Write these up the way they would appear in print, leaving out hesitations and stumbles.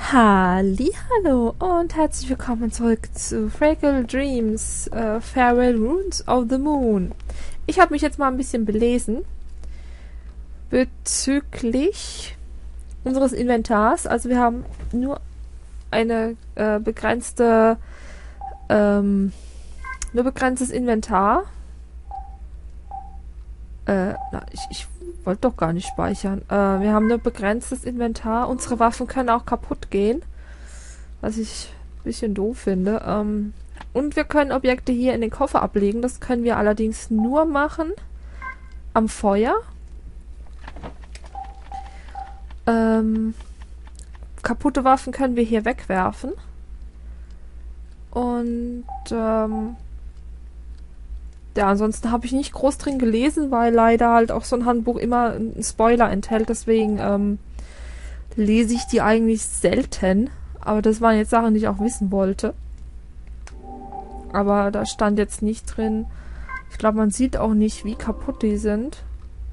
Hallihallo und herzlich willkommen zurück zu Fragile Dreams, Farewell Runes of the Moon. Ich habe mich jetzt mal ein bisschen belesen bezüglich unseres Inventars. Also wir haben nur eine begrenztes Inventar. Ich wollte doch gar nicht speichern. Wir haben nur begrenztes Inventar. Unsere Waffen können auch kaputt gehen. Was ich ein bisschen doof finde. Und wir können Objekte hier in den Koffer ablegen. Das können wir allerdings nur machen am Feuer. Kaputte Waffen können wir hier wegwerfen. Und ja, ansonsten habe ich nicht groß drin gelesen, weil leider halt auch so ein Handbuch immer einen Spoiler enthält. Deswegen lese ich die eigentlich selten. Aber das waren jetzt Sachen, die ich auch wissen wollte. Aber da stand jetzt nicht drin. Ich glaube, man sieht auch nicht, wie kaputt die sind.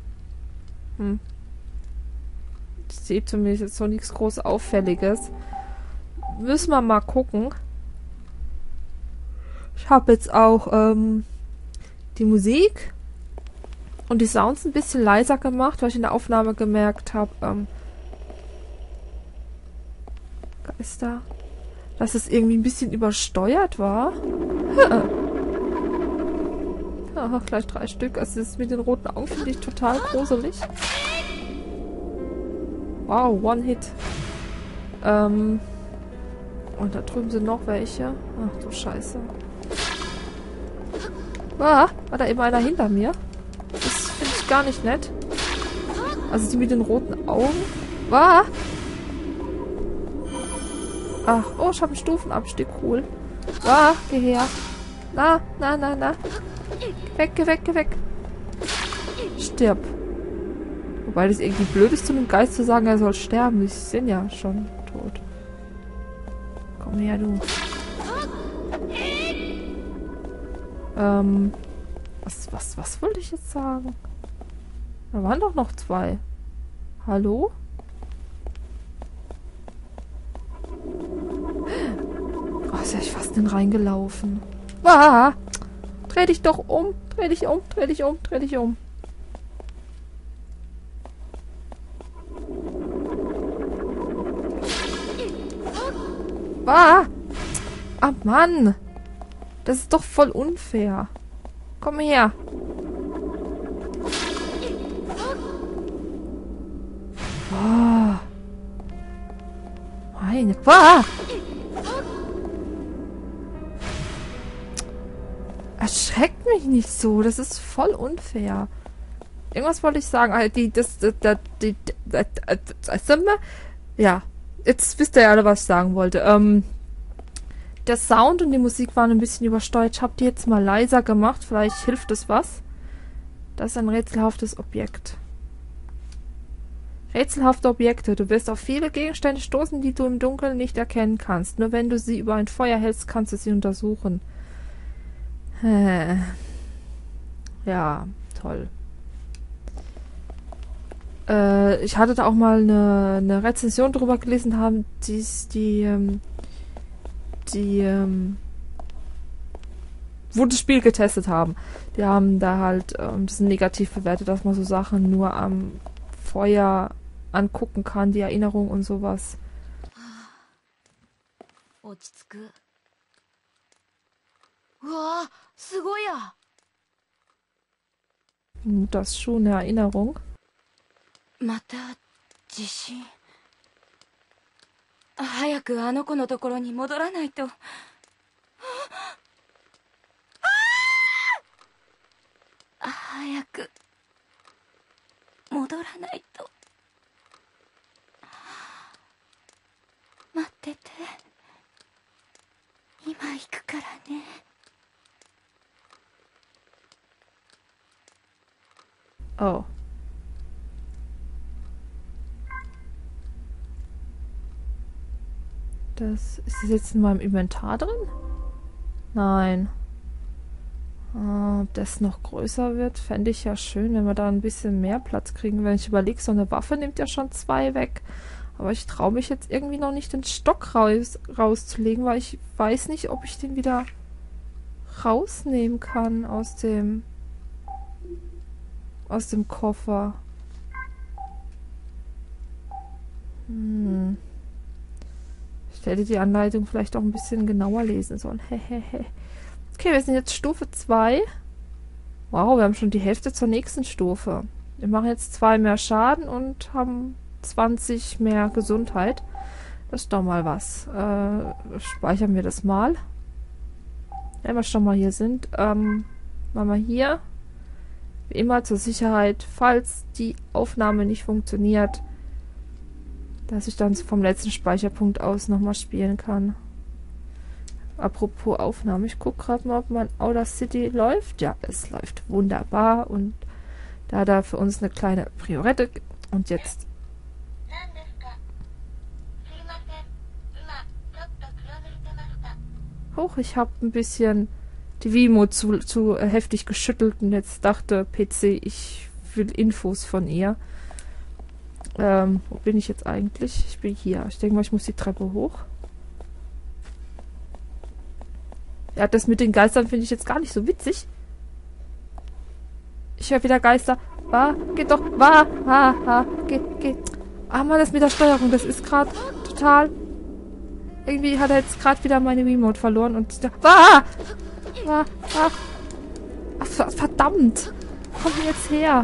Ich sehe zumindest jetzt so nichts groß Auffälliges. Müssen wir mal gucken. Ich habe jetzt auch die Musik und die Sounds ein bisschen leiser gemacht, weil ich in der Aufnahme gemerkt habe, Geister, dass es irgendwie ein bisschen übersteuert war. Aha, gleich 3 Stück. Also das mit den roten Augen finde ich total gruselig. Wow, One-Hit. Und da drüben sind noch welche. Ach du Scheiße. War da eben einer hinter mir? Das finde ich gar nicht nett. Also die mit den roten Augen. Ach, oh, ich habe einen Stufenabstieg. Cool. Geh her. Na. Geh weg. Stirb. Wobei das irgendwie blöd ist, zu einem Geist zu sagen, er soll sterben. Die sind ja schon tot. Komm her, du. Was wollte ich jetzt sagen? Da waren doch noch 2. Hallo? Oh, ist ja fast in den reingelaufen. Dreh dich doch um. Dreh dich um. Ah, Mann. Das ist doch voll unfair. Komm her. Meine. Erschreckt mich nicht so. Das ist voll unfair. Irgendwas wollte ich sagen. Ja. Jetzt wisst ihr ja alle, was ich sagen wollte. Der Sound und die Musik waren ein bisschen übersteuert. Ich habe die jetzt mal leiser gemacht. Vielleicht hilft es was. Das ist ein rätselhaftes Objekt. Rätselhafte Objekte. Du wirst auf viele Gegenstände stoßen, die du im Dunkeln nicht erkennen kannst. Nur wenn du sie über ein Feuer hältst, kannst du sie untersuchen. Ja, toll. Ich hatte da auch mal eine Rezension drüber gelesen haben, wo das Spiel getestet haben. Die haben da halt ein bisschen negativ bewertet, dass man so Sachen nur am Feuer angucken kann, die Erinnerung und sowas. Das ist schon eine Erinnerung. また地震。早くあの子のところに戻らないと。早く戻らないと。待ってて。今行くからね。 Oh. Ist das jetzt in meinem Inventar drin? Nein. Ob das noch größer wird, fände ich ja schön, wenn wir da ein bisschen mehr Platz kriegen. Wenn ich überlege, so eine Waffe nimmt ja schon 2 weg. Aber ich traue mich jetzt irgendwie noch nicht, den Stock rauszulegen, weil ich weiß nicht, ob ich den wieder rausnehmen kann aus dem Koffer. Ich hätte die Anleitung vielleicht auch ein bisschen genauer lesen sollen. Hehehe. Okay, wir sind jetzt Stufe 2. Wow, wir haben schon die Hälfte zur nächsten Stufe. Wir machen jetzt 2 mehr Schaden und haben 20 mehr Gesundheit. Das ist doch mal was. Speichern wir das mal. Wenn wir schon mal hier sind. Machen wir hier. Wie immer zur Sicherheit, falls die Aufnahme nicht funktioniert, dass ich dann vom letzten Speicherpunkt aus nochmal spielen kann. Apropos Aufnahme, ich gucke gerade mal, ob mein Audacity läuft. Ja, es läuft wunderbar und da hat er für uns eine kleine Priorette. Und jetzt. Hoch, ich habe ein bisschen die Wiimote zu heftig geschüttelt und jetzt dachte PC, ich will Infos von ihr. Wo bin ich jetzt eigentlich? Ich bin hier. Ich denke mal, ich muss die Treppe hoch. Ja, das mit den Geistern finde ich jetzt gar nicht so witzig. Ich höre wieder Geister. Geht doch. Geht. Ah, Mann, das mit der Steuerung, das ist gerade total... Irgendwie hat er jetzt gerade wieder meine Remote verloren und... Verdammt! Komm jetzt her!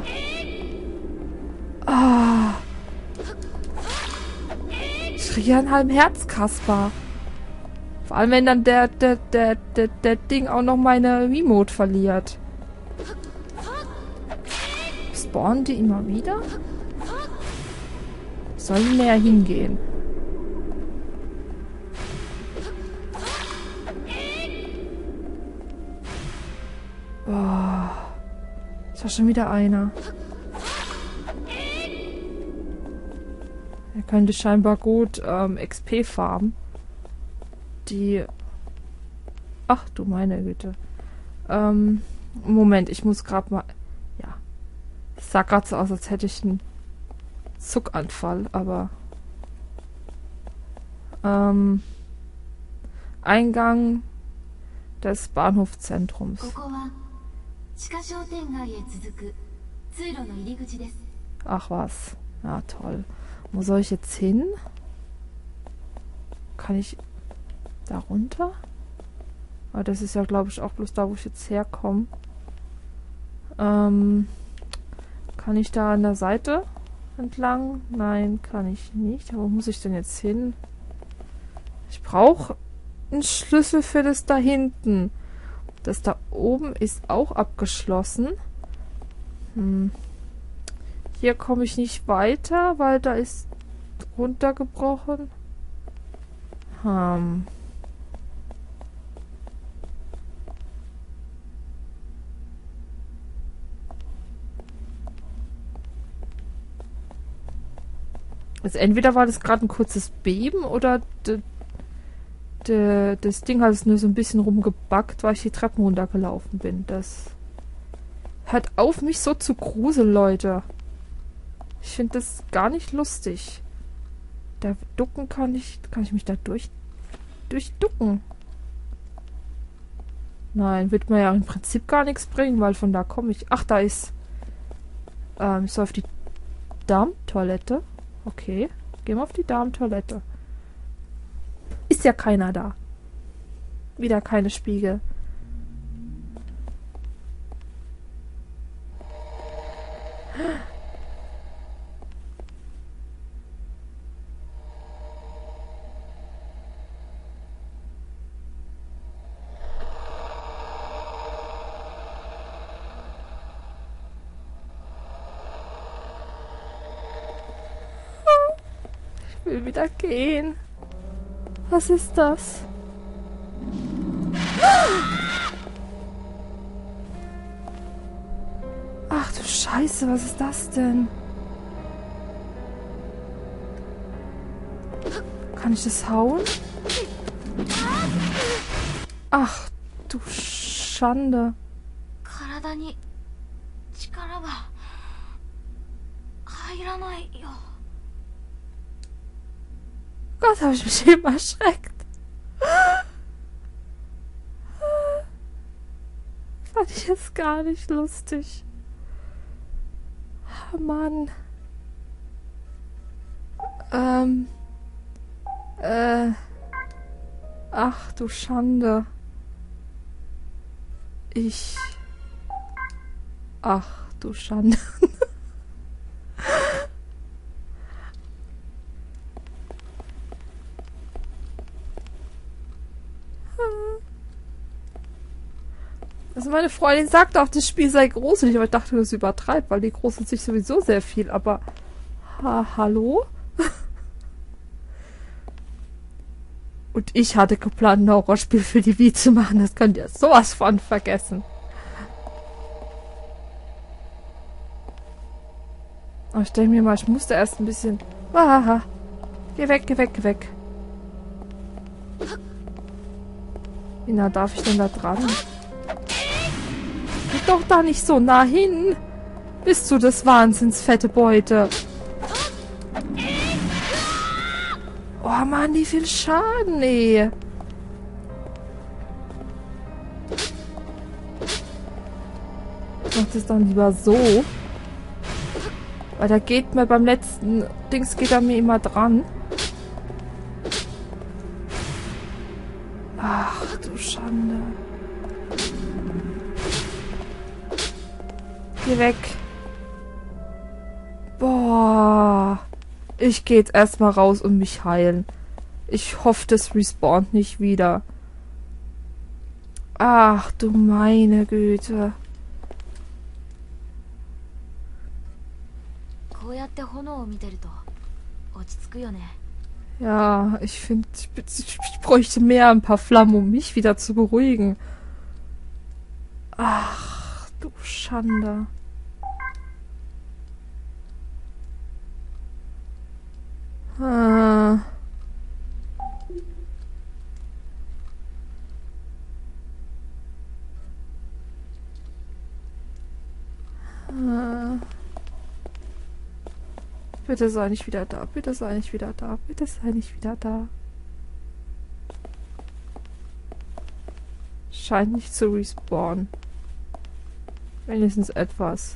Ich kriege einen halben Herzkasper. Vor allem, wenn dann der Ding auch noch meine Remote verliert. Spawnen die immer wieder? Sollen näher hingehen. Oh, ist doch schon wieder einer. Er könnte scheinbar gut XP farmen. Die... Ach du meine Güte. Moment, ich muss gerade mal... Ja. Es sah gerade so aus, als hätte ich einen Zuckanfall, aber... Eingang des Bahnhofzentrums. Ach was. Ja, toll. Wo soll ich jetzt hin? Kann ich da runter? Aber das ist ja, glaube ich, auch bloß da, wo ich jetzt herkomme. Kann ich da an der Seite entlang? Nein, kann ich nicht. Wo muss ich denn jetzt hin? Ich brauche einen Schlüssel für das da hinten. Das da oben ist auch abgeschlossen. Hier komme ich nicht weiter, weil da ist runtergebrochen. Also entweder war das gerade ein kurzes Beben oder das Ding hat es nur so ein bisschen rumgebackt, weil ich die Treppen runtergelaufen bin. Das hört auf, mich so zu gruseln, Leute. Ich finde das gar nicht lustig. Da ducken kann ich mich da durchducken. Nein, wird mir ja im Prinzip gar nichts bringen, weil von da komme ich. Ach, da ist... ich soll auf die Darmtoilette. Okay, gehen wir auf die Darmtoilette. Ist ja keiner da. Wieder keine Spiegel. Ich will wieder gehen. Was ist das? Ach du Scheiße, was ist das denn? Kann ich das hauen? Ach du Schande. Gott, habe ich mich eben erschreckt. Fand ich jetzt gar nicht lustig. Oh Mann. Ach du Schande. Ach du Schande. Also meine Freundin sagt auch, das Spiel sei gruselig, aber ich dachte, das übertreibt, weil die gruselt sich sowieso sehr viel, aber hallo? Und ich hatte geplant, ein Horrorspiel für die Wii zu machen, das könnt ihr sowas von vergessen. Aber ich denke mir mal, ich musste erst ein bisschen... Geh weg, geh weg, geh weg. Wie nah darf ich denn da dran? Geh doch da nicht so nah hin. Bist du des Wahnsinns, fette Beute. Oh Mann, wie viel Schaden, ey. Ich mach das dann lieber so. Weil da geht mir beim letzten Dings geht er mir immer dran. Ach du Schande. Geh weg. Boah. Ich geh jetzt erstmal raus und mich heilen. Ich hoffe, das respawnt nicht wieder. Ach du meine Güte. Ja, ich finde, ich bräuchte mehr ein paar Flammen, um mich wieder zu beruhigen. Ach du Schande. Bitte sei nicht wieder da, bitte sei nicht wieder da, bitte sei nicht wieder da. Scheint nicht zu respawnen. Wenigstens etwas.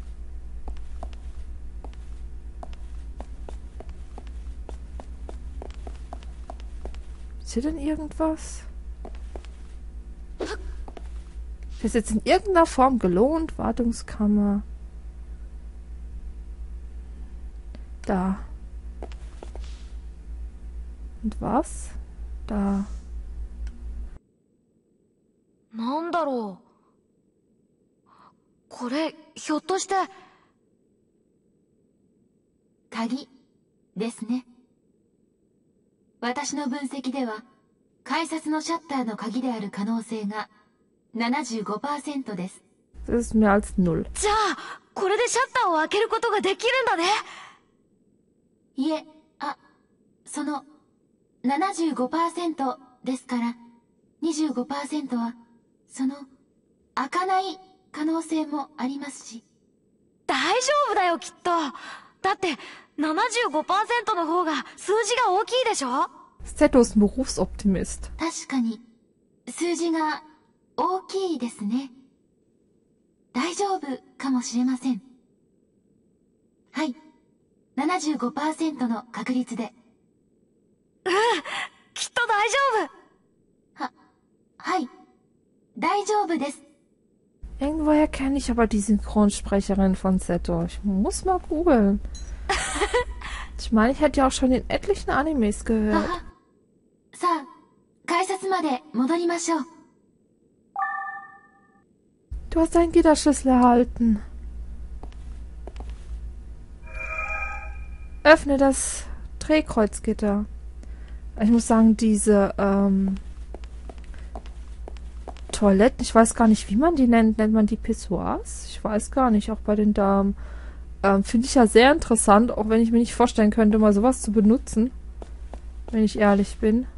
Ist hier denn irgendwas? Ist jetzt in irgendeiner Form gelohnt? Wartungskammer. Da. Und was? Da. なんだろう。これ、ひょっとして。鍵ですね。私の分析では、改札のシャッターの鍵である可能性が 75% です。 Das ist mehr als 0. じゃあ、これでシャッターを開けることができるんだね。いえ、その 75% ですから、25% は、その、開かない可能性もありますし。大丈夫だよ、きっと。だって、75% の方が数字が大きいでしょ？ Seto ist ein Berufsoptimist. 確かに、数字が大きいですね。大丈夫かもしれません。はい。75% の確率で。きっと大丈夫。はい。大丈夫です。 Irgendwoher kenne ich aber die Synchronsprecherin von Seto. Ich muss mal googeln. Ich meine, ich hätte ja auch schon in etlichen Animes gehört. さあ、改札まで戻りましょう。 Du hast einen Gitterschlüssel erhalten. Öffne das Drehkreuzgitter. Ich muss sagen, diese Toiletten, ich weiß gar nicht, wie man die nennt. Nennt man die Pissoirs? Ich weiß gar nicht, auch bei den Damen. Finde ich ja sehr interessant, auch wenn ich mir nicht vorstellen könnte, mal sowas zu benutzen. Wenn ich ehrlich bin.